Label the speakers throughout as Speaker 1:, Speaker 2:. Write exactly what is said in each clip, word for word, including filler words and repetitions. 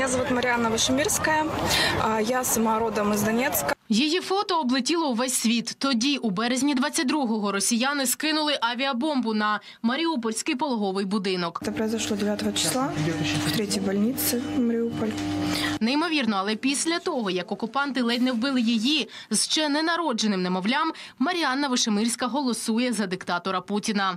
Speaker 1: Меня зовут Марианна Вышемирская. Я сама родом из Донецка.
Speaker 2: Її фото облетіло увесь світ. Тоді, у березні двадцять другого, росіяни скинули авіабомбу на Маріупольський пологовий будинок.
Speaker 1: Це произошло дев'ятого числа в третій больниці Маріуполь.
Speaker 2: Неймовірно, але після того, як окупанти ледь не вбили її з ще ненародженим немовлям, Маріанна Вишемирська голосує за диктатора Путіна.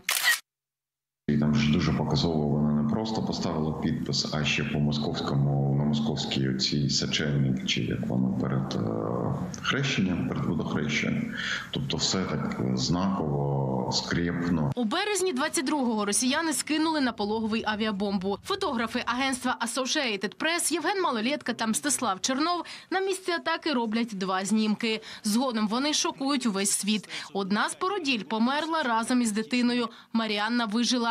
Speaker 3: І там ж дуже показово вона не просто поставила підпис, а ще по московському, на московській оцій сочельник, чи як воно перед е, хрещенням, перед водохрещенням. Тобто все так знаково, скрєпно.
Speaker 2: У березні двадцять другого росіяни скинули на пологовий авіабомбу. Фотографи агентства Associated Press Євген Малолєтка та Мстислав Чернов на місці атаки роблять два знімки. Згодом вони шокують увесь світ. Одна з породіль померла разом із дитиною. Маріанна вижила.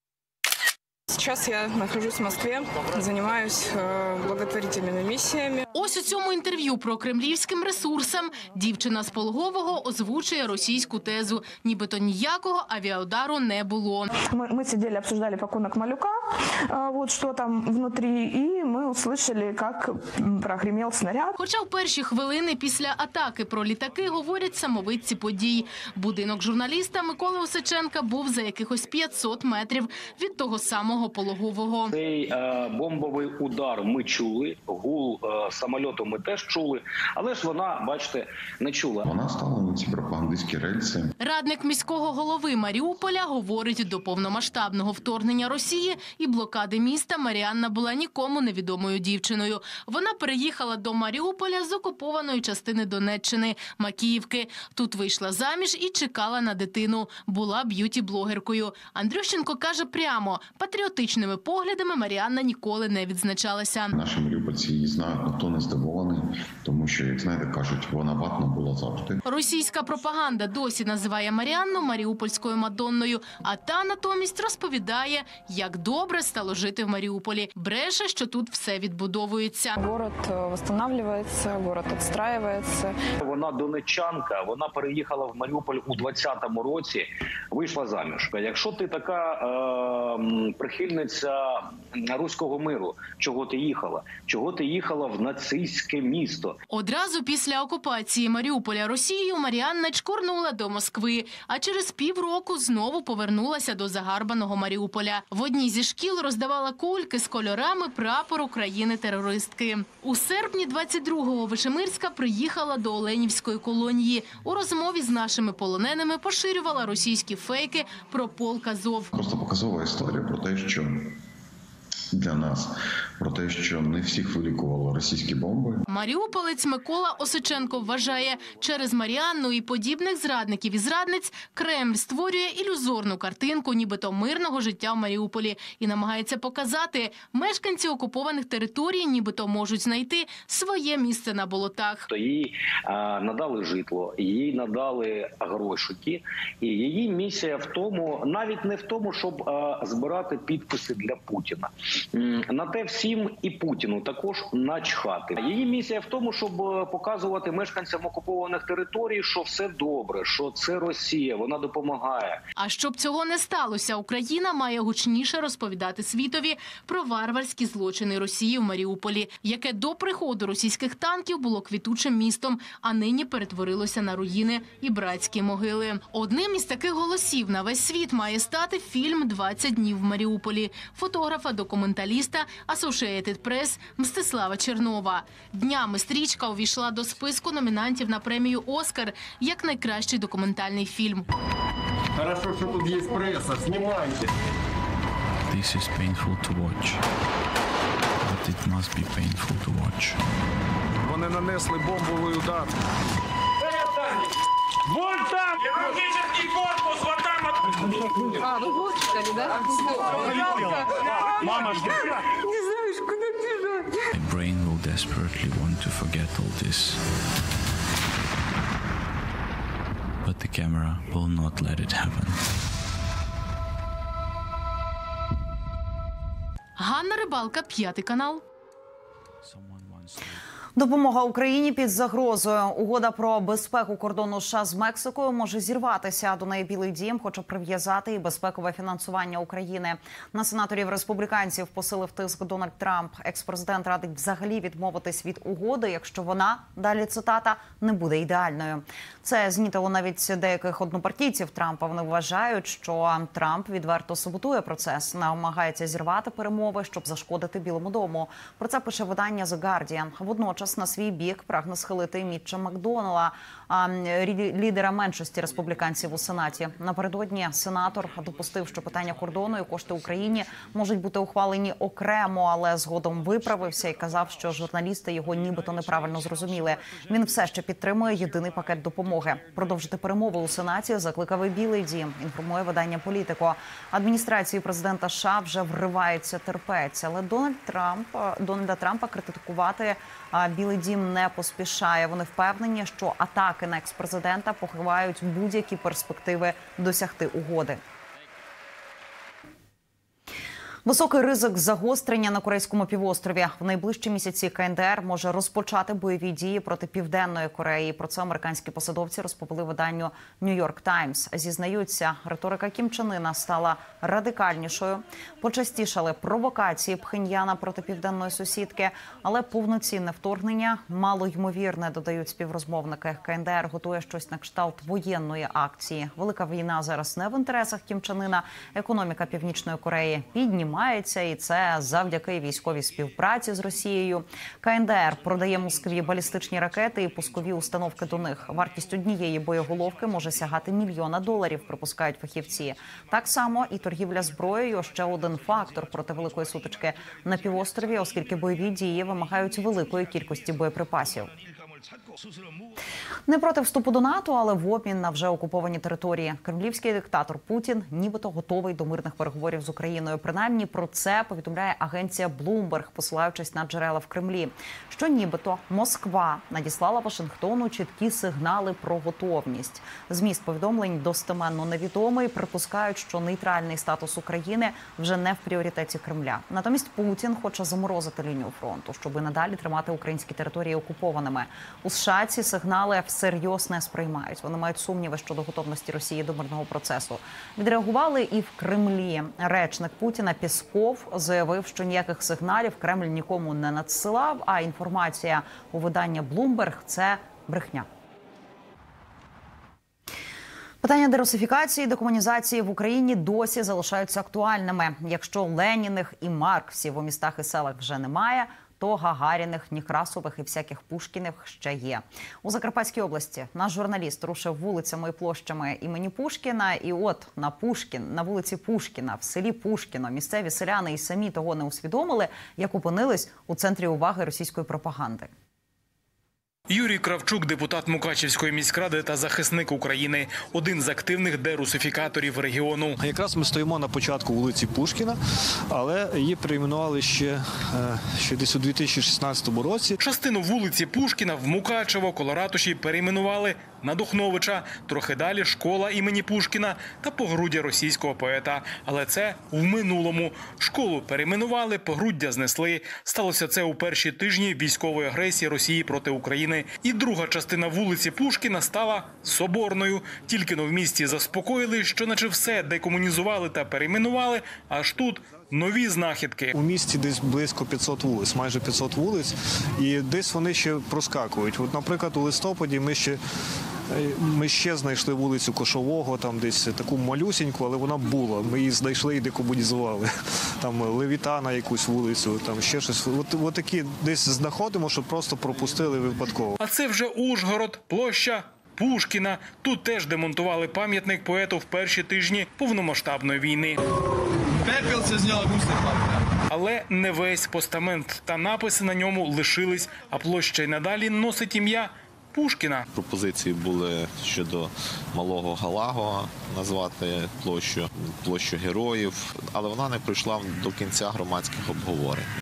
Speaker 1: Сейчас я нахожусь в Москве, занимаюсь благотворительными миссиями.
Speaker 2: Ось у цьому інтерв'ю про кремлівським ресурсам дівчина з пологового озвучує російську тезу. Нібито ніякого авіаудару не було.
Speaker 4: Мы, мы сидели, обсуждали пакунок малюка, вот что там внутри, и мы услышали, как прогремел снаряд.
Speaker 2: Хоча в перші хвилини після атаки про літаки говорять самовидці подій. Будинок журналіста Миколи Осиченка був за якихось п'ятсот метрів від того самого пологового.
Speaker 5: Цей е, бомбовий удар ми чули, гул е, самольоту ми теж чули, але ж вона, бачите, не чула.
Speaker 3: Вона стала на ці пропагандистські рельси.
Speaker 2: Радник міського голови Маріуполя говорить, до повномасштабного вторгнення Росії і блокади міста Маріанна була нікому невідомою дівчиною. Вона переїхала до Маріуполя з окупованої частини Донеччини, Макіївки. Тут вийшла заміж і чекала на дитину. Була б'юті-блогеркою. Андрющенко каже прямо, патріотичними поглядами Маріанна ніколи не відзначалася.
Speaker 3: Наші маріупольці її знають, ніхто не здивований, тому що, як знаєте, кажуть, вона ватна була завжди.
Speaker 2: Російська пропаганда досі називає Маріанну маріупольською Мадонною, а та натомість розповідає, як добре стало жити в Маріуполі. Бреше, що тут все відбудовується.
Speaker 4: Город відновлюється, город відстраюється.
Speaker 5: Вона донеччанка, вона переїхала в Маріуполь у двадцятому році, вийшла заміж. Якщо ти така е, прихильниця руського миру, чого ти їхала? Чого ти їхала в нацистське місто?
Speaker 2: Одразу після окупації Маріуполя Росією Маріанна чкурнула до Москви, а через півроку знову повернулася до загарбаного Маріуполя. В одній зі шкіл роздавала кульки з кольорами прапору країни-терористки. У серпні двадцять другого Вишемирська приїхала до Оленівської колонії. У розмові з нашими полоненими поширювала російські фейки про полк Азов.
Speaker 3: Просто показова історія про те, що для нас, про те, що не всіх вилікували російські бомби.
Speaker 2: Маріуполець Микола Осиченко вважає, через Маріанну і подібних зрадників і зрадниць Кремль створює ілюзорну картинку нібито мирного життя в Маріуполі і намагається показати, мешканці окупованих територій нібито можуть знайти своє місце на болотах.
Speaker 5: То їй а, надали житло, їй надали грошики, і її місія в тому, навіть не в тому, щоб а, збирати підписи для Путіна. На те всім і Путіну також начхати. Її місія в тому, щоб показувати мешканцям окупованих територій, що все добре, що це Росія, вона допомагає.
Speaker 2: А щоб цього не сталося, Україна має гучніше розповідати світові про варварські злочини Росії в Маріуполі, яке до приходу російських танків було квітучим містом, а нині перетворилося на руїни і братські могили. Одним із таких голосів на весь світ має стати фільм «двадцять днів в Маріуполі» фотографа документаліста Associated Press Мстислава Чернова. Днями стрічка увійшла до списку номінантів на премію «Оскар» як найкращий документальний фільм.
Speaker 6: Хорошо, що тут є преса, знімайте.
Speaker 7: This is painful to watch. But it must be painful to watch.
Speaker 6: Вони нанесли бомбовий удар. Вон там! Хирургический корпус, вот там вот!
Speaker 1: А, вы блочкали, да?
Speaker 6: Мама, жди!
Speaker 1: Не знаешь, куда бежать.
Speaker 7: My brain will desperately want to forget all this. But the camera will not let it happen.
Speaker 2: Ганна Рибалка, П'ятий канал.
Speaker 7: Someone once told
Speaker 8: Допомога Україні під загрозою. Угода про безпеку кордону США з Мексикою може зірватися. До неї Білий дім хоче прив'язати і безпекове фінансування України. На сенаторів-республіканців посилив тиск Дональд Трамп. Екс-президент радить взагалі відмовитись від угоди, якщо вона, далі цитата, не буде ідеальною. Це знітило навіть деяких однопартійців Трампа. Вони вважають, що Трамп відверто саботує процес, намагається зірвати перемови, щоб зашкодити Білому дому. Про це пише видання The Guardian. Водночас на свій бік прагне схилити Мітча Макдоннелла, лідера меншості республіканців у Сенаті. Напередодні сенатор допустив, що питання кордону і кошти Україні можуть бути ухвалені окремо, але згодом виправився і казав, що журналісти його нібито неправильно зрозуміли. Він все ще підтримує єдиний пакет допомоги. Продовжити перемови у Сенаті закликав і Білий дім, інформує видання «Політико». Адміністрації президента США вже вривається терпець, але Дональд Трамп, Дональда Трампа критикувати Білий дім не поспішає. Вони впевнені, що атаки на екс-президента похивають будь-які перспективи досягти угоди. Високий ризик загострення на Корейському півострові. В найближчі місяці КНДР може розпочати бойові дії проти Південної Кореї. Про це американські посадовці розповіли виданню «Нью-Йорк Таймс». Зізнаються, риторика Кім Чен Іна стала радикальнішою. Почастішали провокації Пхеньяна проти південної сусідки, але повноцінне вторгнення малоймовірне, додають співрозмовники. КНДР готує щось на кшталт воєнної акції. Велика війна зараз не в інтересах Кім Чен Іна. Економіка Північної Кореї піднімає. І це завдяки військовій співпраці з Росією. КНДР продає Москві балістичні ракети і пускові установки до них. Вартість однієї боєголовки може сягати мільйона доларів, припускають фахівці. Так само і торгівля зброєю – ще один фактор проти великої сутички на півострові, оскільки бойові дії вимагають великої кількості боєприпасів. Не проти вступу до НАТО, але в обмін на вже окуповані території. Кремлівський диктатор Путін нібито готовий до мирних переговорів з Україною. Принаймні про це повідомляє агенція Bloomberg, посилаючись на джерела в Кремлі. Що нібито Москва надіслала Вашингтону чіткі сигнали про готовність. Зміст повідомлень достеменно невідомий. Припускають, що нейтральний статус України вже не в пріоритеті Кремля. Натомість Путін хоче заморозити лінію фронту, щоб і надалі тримати українські території окупованими. У США ці сигнали всерйоз не сприймають. Вони мають сумніви щодо готовності Росії до мирного процесу. Відреагували і в Кремлі. Речник Путіна Пєсков заявив, що ніяких сигналів Кремль нікому не надсилав, а інформація у видання Bloomberg – це брехня. Питання дерусифікації і декомунізації в Україні досі залишаються актуальними. Якщо Леніних і Марксів у містах і селах вже немає, то Гагаріних, Некрасових і всяких Пушкіних ще є. У Закарпатській області наш журналіст рушив вулицями і площами імені Пушкіна. І от на Пушкін, на вулиці Пушкіна, в селі Пушкіно, місцеві селяни і самі того не усвідомили, як опинились у центрі уваги російської пропаганди.
Speaker 9: Юрій Кравчук – депутат Мукачівської міськради та захисник України. Один з активних дерусифікаторів регіону.
Speaker 10: Якраз ми стоїмо на початку вулиці Пушкіна, але її перейменували ще, ще десь у дві тисячі шістнадцятому році.
Speaker 9: Частину вулиці Пушкіна в Мукачево коло ратуші перейменували на Духновича. Трохи далі школа імені Пушкіна та погруддя російського поета. Але це в минулому. Школу перейменували, погруддя знесли. Сталося це у перші тижні військової агресії Росії проти України. І друга частина вулиці Пушкіна стала Соборною. Тільки-но в місті заспокоїли, що наче все декомунізували та перейменували, аж тут нові знахідки.
Speaker 10: У місті десь близько п'ятсот вулиць, майже п'ятсот вулиць, і десь вони ще проскакують. От, наприклад, у листопаді ми ще Ми ще знайшли вулицю Кошового, там десь таку малюсіньку, але вона була. Ми її знайшли і декомунізували. Там Левітана якусь вулицю, там ще щось. От, от такі десь знаходимо, що просто пропустили випадково.
Speaker 9: А це вже Ужгород, площа Пушкіна. Тут теж демонтували пам'ятник поету в перші тижні повномасштабної війни.
Speaker 11: Пепел це зняли густо.
Speaker 9: Але не весь постамент та написи на ньому лишились, а площа й надалі носить ім'я Пушкіна.
Speaker 12: Пропозиції були щодо Малого Галаго назвати площу, площу героїв, але вона не пройшла до кінця громадських обговорень.